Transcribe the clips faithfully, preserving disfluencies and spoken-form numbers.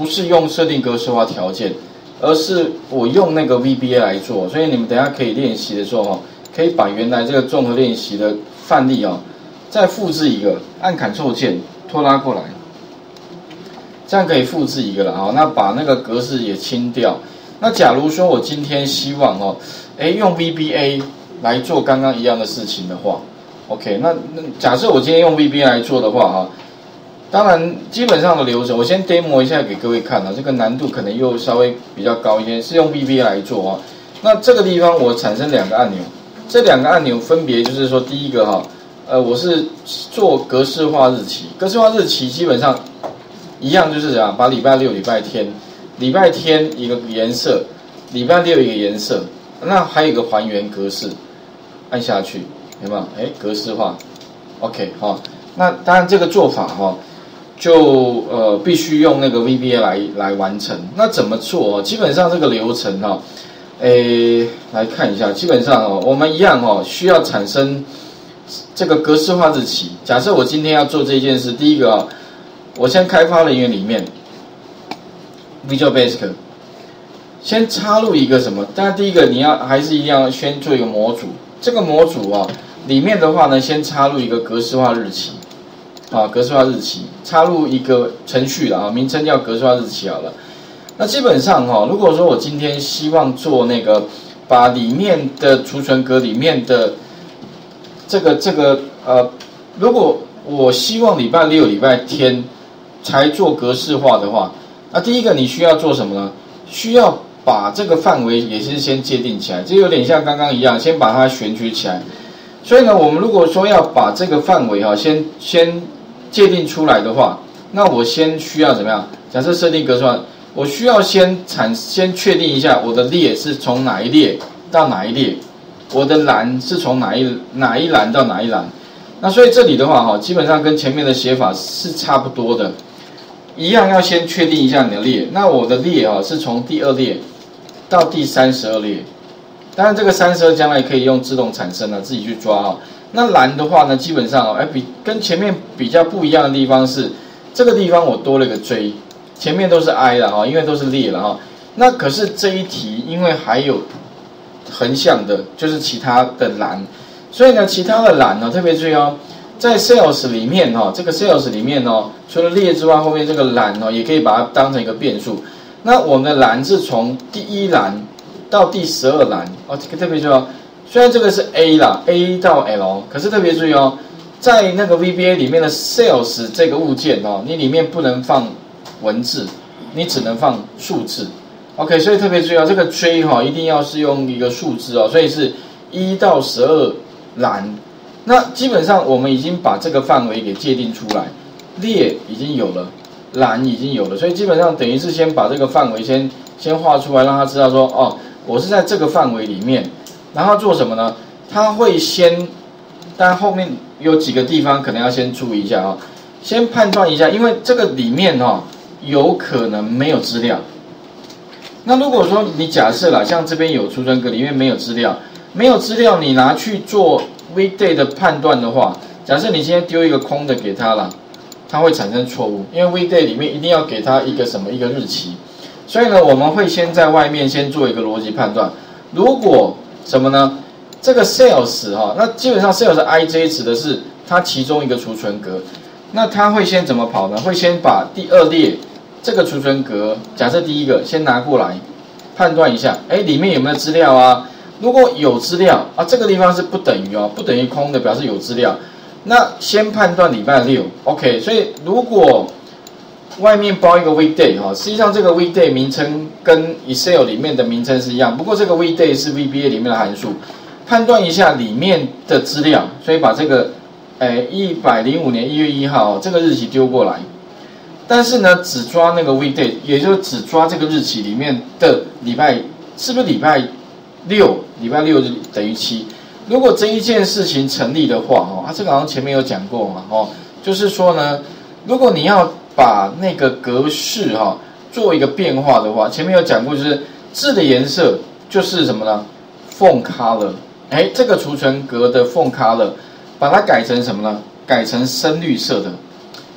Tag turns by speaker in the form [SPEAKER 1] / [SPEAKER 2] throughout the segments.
[SPEAKER 1] 不是用设定格式化条件，而是我用那个 V B A 来做，所以你们等一下可以练习的时候哈，可以把原来这个综合练习的范例啊，再复制一个，按 Ctrl 键拖拉过来，这样可以复制一个了啊。那把那个格式也清掉。那假如说我今天希望哦，哎用 V B A 来做刚刚一样的事情的话 ，OK， 那那假设我今天用 V B A 来做的话啊。当然，基本上的流程，我先 demo 一下给各位看啊，这个难度可能又稍微比较高一些，是用 V B A 来做啊。那这个地方我产生两个按钮，这两个按钮分别就是说，第一个哈，呃，我是做格式化日期，格式化日期基本上一样就是这样，把礼拜六、礼拜天、礼拜天一个颜色，礼拜六一个颜色，那还有一个还原格式，按下去，有没有？哎，格式化 ，OK 哈。那当然这个做法哈。就呃必须用那个 V B A 来来完成。那怎么做？基本上这个流程哈、哦，诶，来看一下，基本上哦，我们一样哦，需要产生这个格式化日期。假设我今天要做这件事，第一个啊、哦，我先开发人员里面 Visual Basic， 先插入一个什么？当然第一个你要还是一样先做一个模组。这个模组啊、哦，里面的话呢，先插入一个格式化日期。啊，格式化日期插入一个程序了啊，名称叫格式化日期好了。那基本上哈、哦，如果说我今天希望做那个，把里面的储存格里面的这个这个呃，如果我希望礼拜六、礼拜天才做格式化的话，那第一个你需要做什么呢？需要把这个范围也是先界定起来，这有点像刚刚一样，先把它选取起来。所以呢，我们如果说要把这个范围哈，先先界定出来的话，那我先需要怎么样？假设设定格式化，我需要先产先确定一下我的列是从哪一列到哪一列，我的栏是从哪一哪一栏到哪一栏。那所以这里的话哈，基本上跟前面的写法是差不多的，一样要先确定一下你的列。那我的列啊是从第二列到第三十二列，当然这个三十二将来可以用自动产生了，自己去抓啊。那栏的话呢，基本上哦，哎，比跟前面比较不一样的地方是，这个地方我多了个 J， 前面都是 I 了哈，因为都是列了哈。那可是这一题因为还有横向的，就是其他的栏，所以呢，其他的栏呢特别注意哦，在 Sales 里面哈，这个 Sales 里面哦，除了列之外，后面这个栏哦，也可以把它当成一个变数。那我们的栏是从第一栏到第十二栏哦，这个特别注意哦。虽然这个是 A 啦 ，A 到 L， 可是特别注意哦，在那个 V B A 里面的 Sales 这个物件哦，你里面不能放文字，你只能放数字。OK， 所以特别注意哦，这个 J 哈、哦、一定要是用一个数字哦，所以是一到十二栏。那基本上我们已经把这个范围给界定出来，列已经有了，栏已经有了，所以基本上等于是先把这个范围先先画出来，让他知道说哦，我是在这个范围里面。然后做什么呢？他会先，但后面有几个地方可能要先注意一下啊、哦，先判断一下，因为这个里面哦有可能没有资料。那如果说你假设啦，像这边有储存格里面没有资料，没有资料你拿去做 weekday 的判断的话，假设你今天丢一个空的给他了，它会产生错误，因为 weekday 里面一定要给他一个什么一个日期，所以呢，我们会先在外面先做一个逻辑判断，如果什么呢？这个 sales 哈，那基本上 sales I J 指的是它其中一个储存格，那它会先怎么跑呢？会先把第二列这个储存格，假设第一个先拿过来，判断一下，哎，里面有没有资料啊？如果有资料啊，这个地方是不等于哦，不等于空的，表示有资料。那先判断礼拜六 ，OK。所以如果外面包一个 weekday 哈，实际上这个 weekday 名称跟 Excel 里面的名称是一样，不过这个 weekday 是 V B A 里面的函数，判断一下里面的资料，所以把这个，诶，一百零五年一月一号这个日期丢过来，但是呢，只抓那个 weekday， 也就是只抓这个日期里面的礼拜，是不是礼拜六？礼拜六就等于七。如果这一件事情成立的话，哦，啊，这个好像前面有讲过嘛，哦，就是说呢，如果你要把那个格式哈、哦、做一个变化的话，前面有讲过，就是字的颜色就是什么呢 ？font color， 哎，这个储存格的 font color， 把它改成什么呢？改成深绿色的。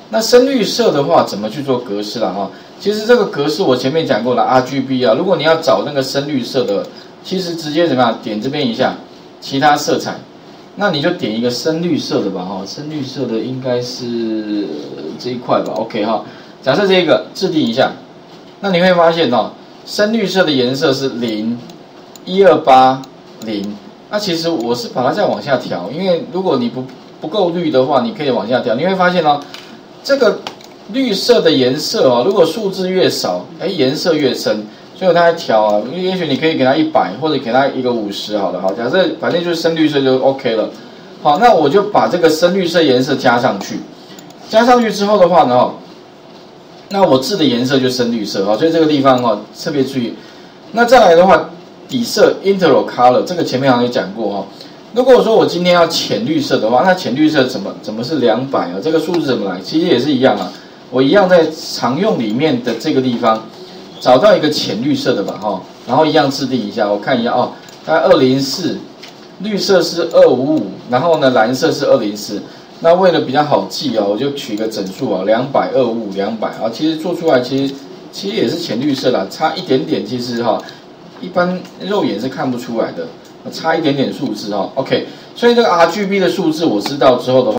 [SPEAKER 1] 那深绿色的话，怎么去做格式啦？哈，其实这个格式我前面讲过了 ，R G B 啊，如果你要找那个深绿色的，其实直接怎么样，点这边一下，其他色彩，那你就点一个深绿色的吧，哈，深绿色的应该是这一块吧 ，OK 哈。假设这个制定一下，那你会发现哦，深绿色的颜色是零、一二八、零。那其实我是把它再往下调，因为如果你不不够绿的话，你可以往下调，你会发现哦。这个绿色的颜色哦，如果数字越少，哎，颜色越深，所以它在调啊。也许你可以给它一百，或者给它一个五十，好了，好，假设反正就是深绿色就 OK 了。好，那我就把这个深绿色颜色加上去，加上去之后的话呢，那我字的颜色就深绿色啊，所以这个地方哦特别注意。那再来的话，底色 interval color 这个前面好像有讲过哈。如果说我今天要浅绿色的话，那浅绿色怎么怎么是两百啊？这个数字怎么来？其实也是一样啊，我一样在常用里面的这个地方找到一个浅绿色的吧，哈，然后一样制定一下，我看一下哦，大概二零四，绿色是二五五，然后呢蓝色是二零四。那为了比较好记啊，我就取个整数啊，两百、二五五、两百啊，其实做出来其实其实也是浅绿色啦，差一点点，其实哈，一般肉眼是看不出来的。差一点点数字哈 ，OK， 所以这个 R G B 的数字我知道之后的话。